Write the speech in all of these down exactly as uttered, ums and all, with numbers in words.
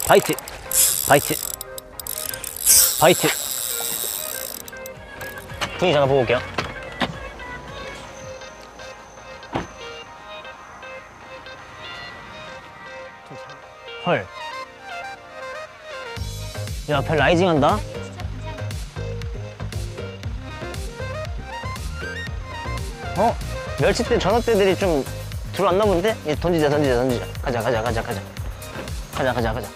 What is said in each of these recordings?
바이트, 바이트, 바이트. 분위기 잠깐 보고 올게요. 헐. 야, 별 라이징 한다? 어? 멸치대, 전어대들이 좀 들어왔나 본데? 얘 던지자, 던지자, 던지자. 가자, 가자, 가자, 가자. 가자, 가자, 가자.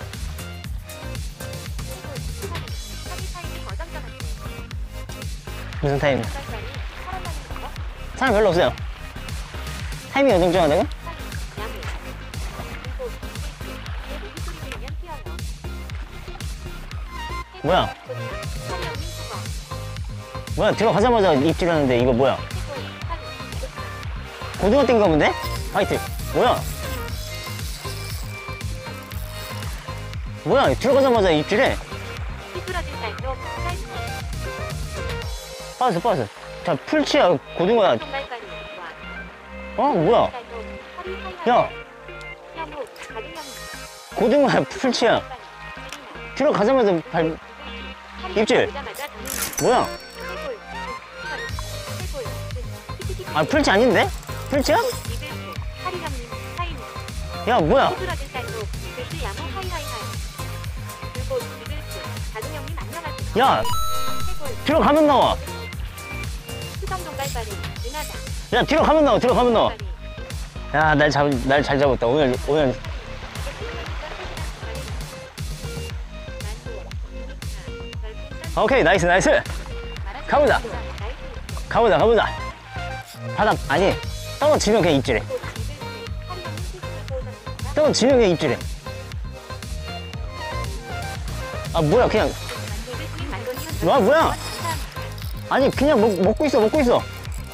무슨 타이밍? 사람 별로 없어요. 타이밍 어정쩡하다고? 뭐야? 뭐야? 들어가자마자 입질하는데 이거 뭐야? 고등어 뛴가 본데? 화이트. 뭐야? 뭐야? 들어가자마자 입질해. 빠졌어, 빠졌어. 자, 풀치야, 고등어야. 어? 뭐야? 야! 고등어야, 풀치야. 들어가자마자 발, 입질. 뭐야? 아, 풀치 아닌데? 풀치야? 야, 뭐야? 야! 들어가면 나와. 야, 들어가면 나와, 들어가면 나와. 야, 날 잡, 날 잘 잡았다. 오늘, 오늘. 오케이, 나이스, 나이스. 가보자. 가보자, 가보자. 바닥, 아니, 떨어지면 그냥 입질해. 떨어지면 그냥 입질해. 아, 뭐야, 그냥. 와, 뭐야? 아니, 그냥 먹, 먹고 있어, 먹고 있어.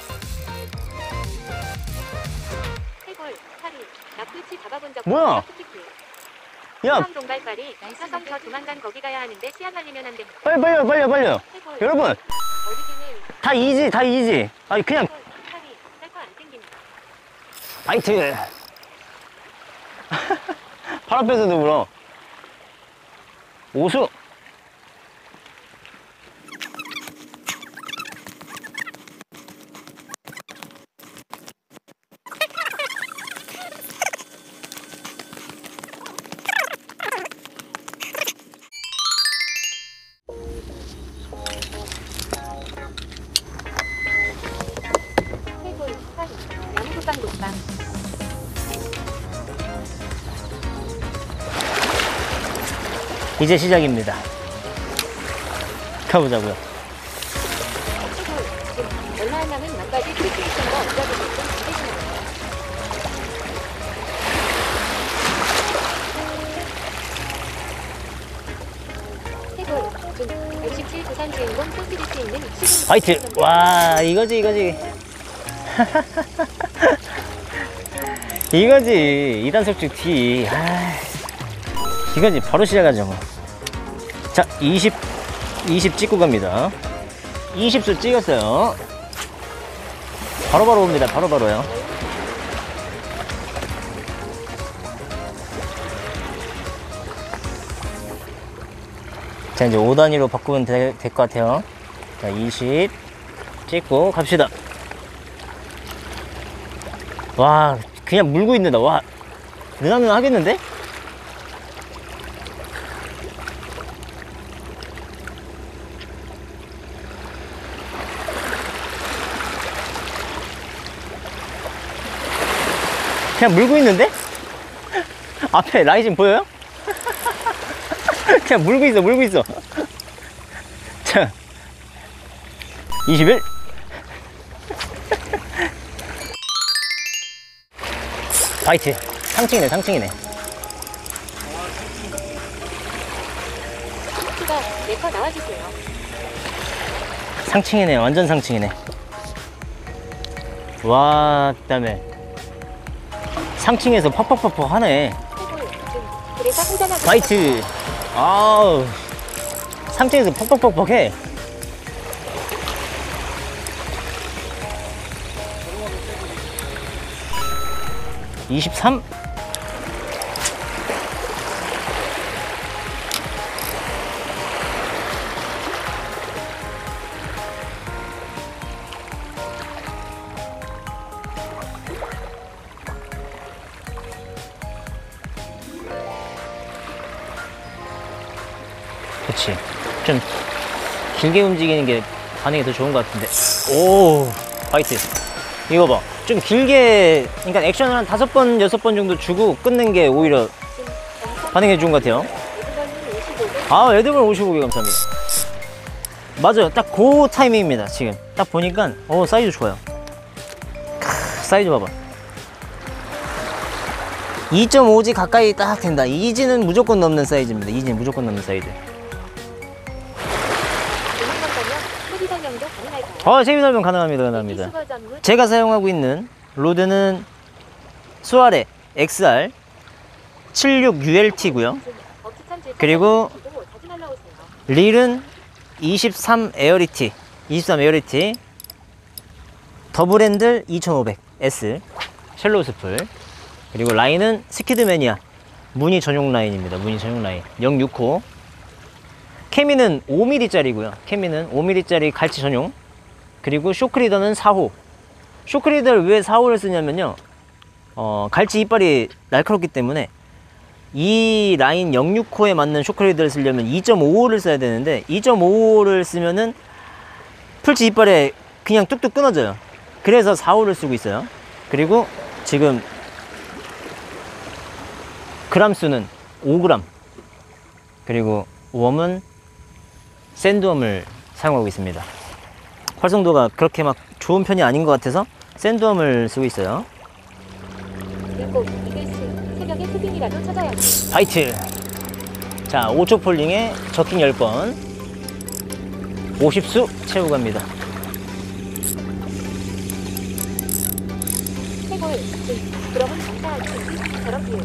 뭐야? 야, 빨리 빨리 빨리 빨리. 여러분, 다 이지, 다 이지. 아니 그냥 바이트. 바로 앞에서도 물어. 오수. 이제 시작입니다. 가보자고요. 화이트. 와, 이거지 이거지. 이거지. 이 단속줄 D. 아, 이거지. 바로 시작하죠 뭐. 자, 이십, 이십 찍고 갑니다. 이십 수 찍었어요. 바로바로 옵니다. 바로바로요. 자, 이제 오 단위로 바꾸면 될 것 같아요. 자, 이십 찍고 갑시다. 와, 그냥 물고 있는다. 와, 느나느나 하겠는데? 그냥 물고 있는데? 앞에 라이징 보여요? 그냥 물고 있어, 물고 있어. 자, 이십일. 바이트. 상층이네, 상층이네. 상층이네, 완전 상층이네. 와, 그 다음에 상층에서 퍽퍽퍽퍽 하네. 바이트. 아우, 상층에서 퍽퍽퍽퍽 해. 이십삼. 그렇지. 좀 길게 움직이는 게 반응이 더 좋은 것 같은데. 오, 파이트. 이거 봐. 좀 길게, 그러니까 액션을 한 다섯 번, 여섯 번 정도 주고 끊는 게 오히려 반응이 좋은 것 같아요. 아, 에드벌 오십오 개 감사합니다. 맞아요. 딱 그 타이밍입니다. 지금 딱 보니까 어 사이즈 좋아요. 크, 사이즈 봐봐. 이 점 오 지 가까이 딱 된다. 이 지는 무조건 넘는 사이즈입니다. 이 지는 무조건 넘는 사이즈. 어, 세비 설명 가능합니다. 가능합니다. 제가 사용하고 있는 로드는 수아레 엑스알 칠십육 유 엘 티고요. 그리고 릴은 이십삼 에어리티, 이십삼 에어리티, 더블 핸들 이천오백 에스, 쉘로우 스풀. 그리고 라인은 스키드매니아 무늬 전용 라인입니다. 무늬 전용 라인 영육 호. 케미는 오 밀리미터 짜리고요. 케미는 오 밀리미터 짜리 갈치 전용. 그리고 쇼크리더는 사 호. 쇼크리더를 왜 사 호를 쓰냐면요, 어, 갈치 이빨이 날카롭기 때문에 이 라인 영육 호에 맞는 쇼크리더를 쓰려면 이 점 오 호를 써야 되는데, 이 점 오 호를 쓰면은 풀치 이빨에 그냥 뚝뚝 끊어져요. 그래서 사 호를 쓰고 있어요. 그리고 지금 그람 수는 오 그램. 그리고 웜은 샌드웜을 사용하고 있습니다. 활성도가 그렇게 막 좋은 편이 아닌 것 같아서 샌드웜을 쓰고 있어요. 새벽에 스핀이라도 찾아야지. 파이트! 자, 오 초 폴링에 저킹 십 번, 오십 수 채우고 갑니다. 최고의 그러면 감사하지. 저런 비유.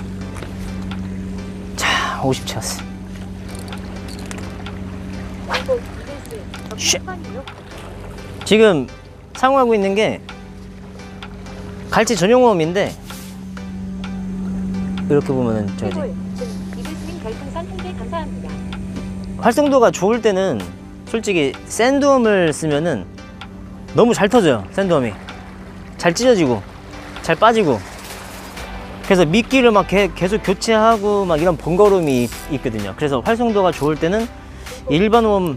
자, 오십 채웠어. 쉣. 지금 사용하고 있는 게 갈치 전용 웜인데, 이렇게 보면은 저기 활성도가 좋을 때는 솔직히 샌드웜을 쓰면은 너무 잘 터져요. 샌드웜이 잘 찢어지고 잘 빠지고, 그래서 미끼를 막 개, 계속 교체하고 막 이런 번거로움이 있거든요. 그래서 활성도가 좋을 때는 일반 웜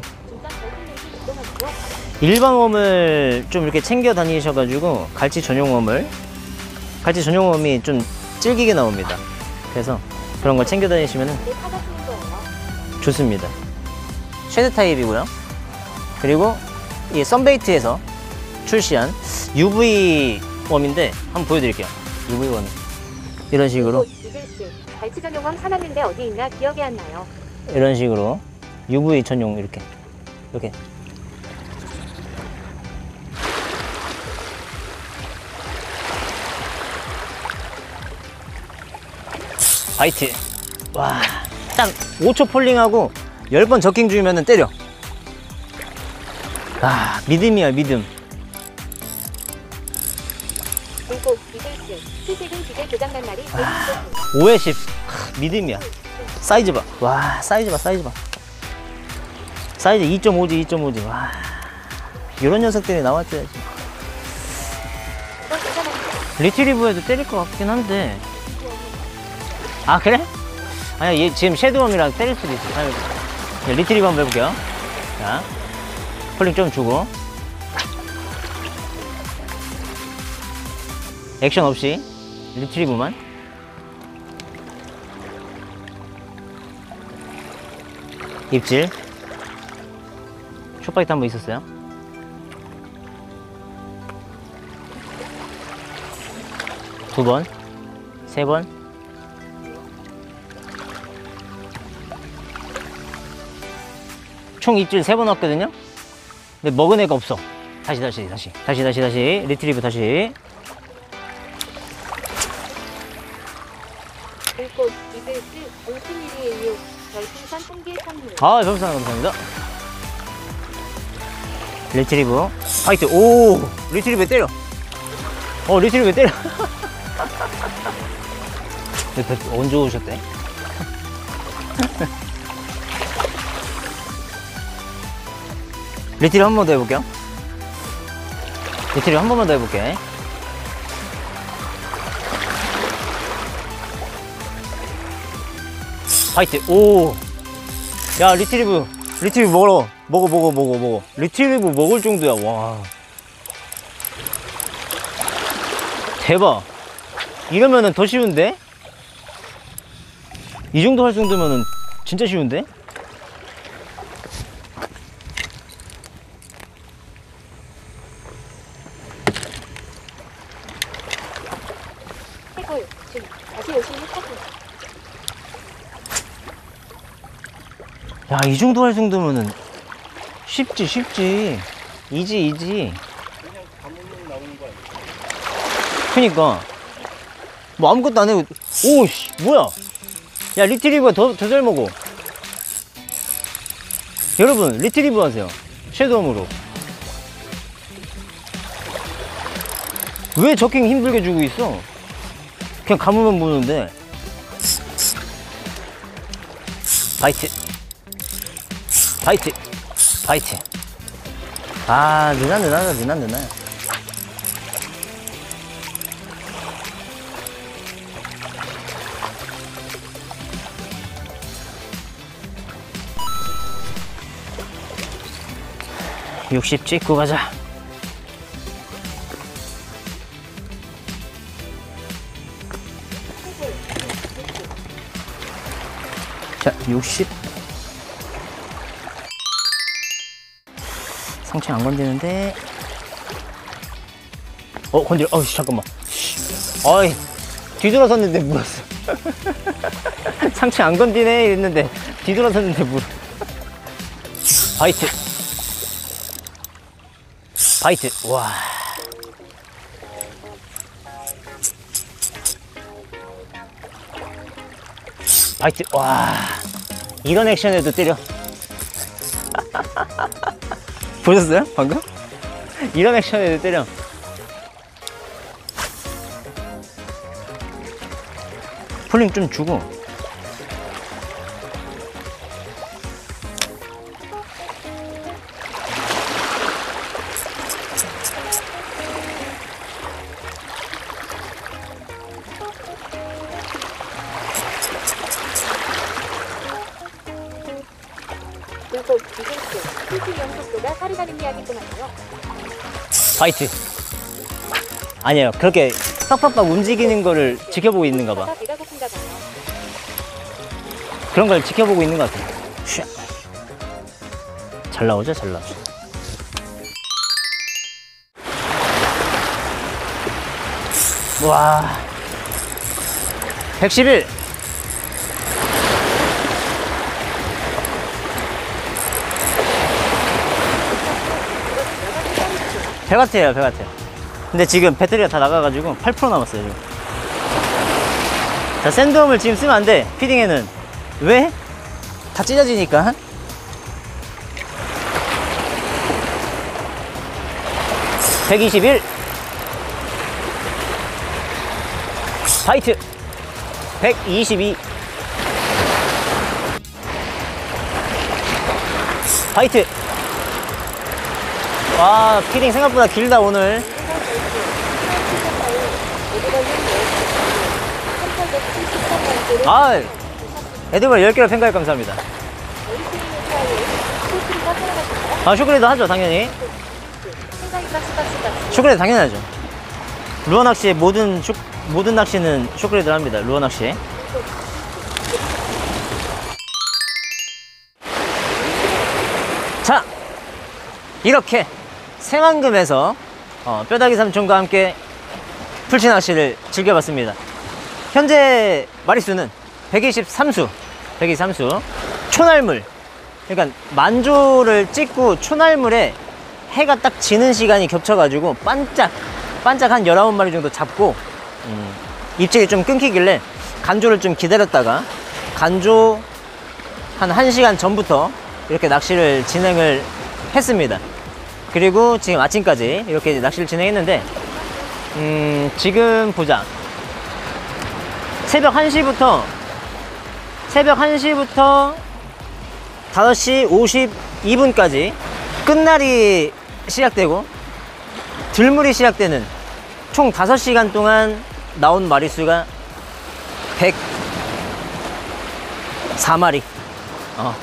일반 웜을 좀 이렇게 챙겨 다니셔가지고 갈치 전용 웜을 갈치 전용 웜이 좀 질기게 나옵니다. 그래서 그런 걸 챙겨 다니시면 좋습니다. 쉐드 타입이고요. 그리고 이 썬베이트에서 출시한 유브이 웜인데 한번 보여드릴게요. 유브이 웜 이런 식으로 갈치 전용 웜 사놨는데 어디 있나 기억이 안 나요. 이런 식으로 유브이 전용 이렇게 이렇게 파이트. 와, 딱 오 초 폴링하고 십 번 저킹 주면은 때려. 아, 믿음이야, 믿음. 그리고 이글스 수색은 기계 고장난 날이 아, 오에 십. 아, 믿음이야. 사이즈 봐. 와, 사이즈 봐, 사이즈 봐. 사이즈 이 점 오 지, 이 점 오 지. 와, 이런 녀석들이 나왔어야지. 리트리브에도 때릴 것 같긴 한데. 아, 그래? 아니야, 얘 지금 섀도우이랑 때릴 수도 있어. 자, 리트리브 한번 해볼게요. 자, 폴링 좀 주고 액션 없이 리트리브만. 입질 숏바이트 한번 있었어요. 두 번, 세 번. 총 입질 세 번 왔거든요. 근데 먹은 애가 없어. 다시 다시 다시 다시 다시 다시 리트리브 다시. 그리고 이글스 오십 밀리미터 별풍선 통계 선물. 아, 별풍선 감사합니다. 리트리브 파이트. 오, 리트리브 때려. 어, 리트리브 때려. 언제 오셨대? 리트리브 한 번 더 해볼게요. 리트리브 한 번만 더 해볼게. 파이트. 오, 야, 리트리브. 리트리브 먹어. 먹어, 먹어, 먹어, 먹어. 리트리브 먹을 정도야, 와. 대박. 이러면은 더 쉬운데? 이 정도 할 정도면은 진짜 쉬운데? 해고요. 지금 다시 열심히 했거든요. 야, 이 정도 할 정도면은 쉽지, 쉽지. 이지, 이지. 그냥 가물로 나오는 거 아니야? 그니까. 뭐 아무것도 안 해고, 오씨, 뭐야. 야, 리트리브가 더, 더 잘 먹어. 여러분, 리트리브 하세요. 섀도움으로. 왜 저킹 힘들게 주고 있어? 그냥 감으면 무는데. 바이트. 바이트. 바이트. 아, 느나, 느나, 느나, 느나. 육십 찍고 가자. 자, 육십. 상체 안 건드는데. 어, 건드려. 어우, 잠깐만. 어이, 뒤돌아섰는데 물었어. 상체 안 건드네 이랬는데 뒤돌아섰는데 물. 바이트. 바이트. 와. 바이트. 와. 이런 액션에도 때려. 보셨어요? 방금? 이런 액션에도 때려. 폴링 좀 주고. 그리고 이벤트, 필수 연속도가 살이 가는 이야기뿐만요. 바이트. 아니에요. 그렇게 빡빡빡 움직이는 거를 지켜보고 있는가 봐. 배가 고픈가 봐요. 그런 걸 지켜보고 있는 것 같아. 슈. 잘 나오죠? 잘 나오죠. 와. 백십일. 배 같아요, 배 같아요. 근데 지금 배터리가 다 나가가지고 팔 퍼센트 남았어요, 지금. 자, 샌드홈을 지금 쓰면 안 돼, 피딩에는. 왜? 다 찢어지니까. 백이십일. 바이트. 백이십이. 바이트. 와, 피딩 생각보다 길다, 오늘. 아, 에드벌 열 개로 팬가입 감사합니다. 아, 쇼크레이드 하죠, 당연히. 쇼크레이드 당연하죠. 루어 낚시의 모든 쇼, 모든 낚시는 쇼크레이드를 합니다, 루어 낚시. 자, 이렇게 새만금에서 어, 뼈다귀 삼촌과 함께 풀치 낚시를 즐겨봤습니다. 현재 마리수는 백이십삼 수, 백이십삼 수. 초날물, 그러니까 만조를 찍고 초날물에 해가 딱 지는 시간이 겹쳐가지고 반짝, 반짝 한 열아홉 마리 정도 잡고, 음, 입질이 좀 끊기길래 간조를 좀 기다렸다가 간조 한 1시간 전부터 이렇게 낚시를 진행을 했습니다. 그리고 지금 아침까지 이렇게 낚시를 진행했는데, 음, 지금 보자. 새벽 한 시부터 새벽 한 시부터 다섯 시 오십이 분까지 끝날이 시작되고 들물이 시작되는 총 다섯 시간 동안 나온 마리수가 백사 마리. 어,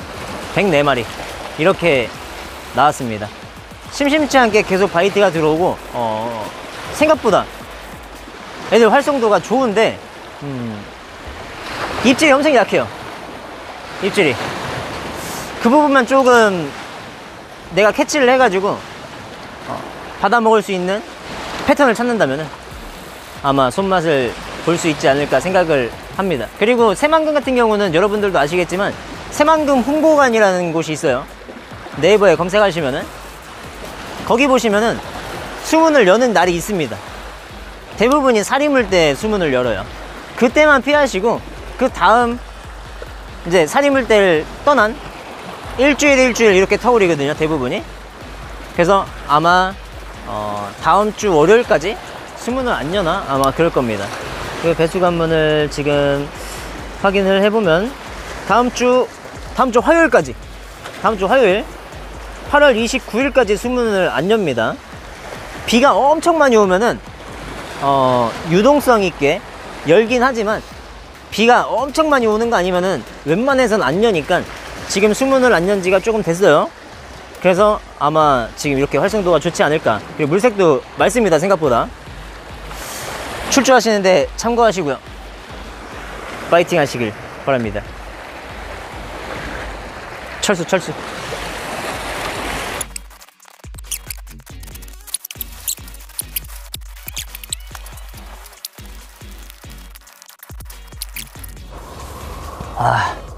백사 마리 이렇게 나왔습니다. 심심치 않게 계속 바이트가 들어오고 어, 생각보다 애들 활성도가 좋은데 음, 입질이 엄청 약해요. 입질이 그 부분만 조금 내가 캐치를 해가지고 어, 받아 먹을 수 있는 패턴을 찾는다면 아마 손맛을 볼 수 있지 않을까 생각을 합니다. 그리고 새만금 같은 경우는 여러분들도 아시겠지만 새만금 홍보관이라는 곳이 있어요. 네이버에 검색하시면은 거기 보시면은 수문을 여는 날이 있습니다. 대부분이 사리물 때 수문을 열어요. 그때만 피하시고 그 다음 이제 사리물 때를 떠난 일주일 일주일 이렇게 터울이거든요, 대부분이. 그래서 아마 어, 다음 주 월요일까지 수문을 안 여나 아마 그럴 겁니다. 그 배수 관문을 지금 확인을 해보면 다음 주 다음 주 화요일까지 다음 주 화요일 팔월 이십구일까지 수문을 안 엽니다. 비가 엄청 많이 오면은 어, 유동성 있게 열긴 하지만 비가 엄청 많이 오는 거 아니면은 웬만해선 안 여니까 지금 수문을 안 연 지가 조금 됐어요. 그래서 아마 지금 이렇게 활성도가 좋지 않을까. 그리고 물색도 맑습니다, 생각보다. 출조하시는데 참고하시고요. 파이팅 하시길 바랍니다. 철수 철수. 아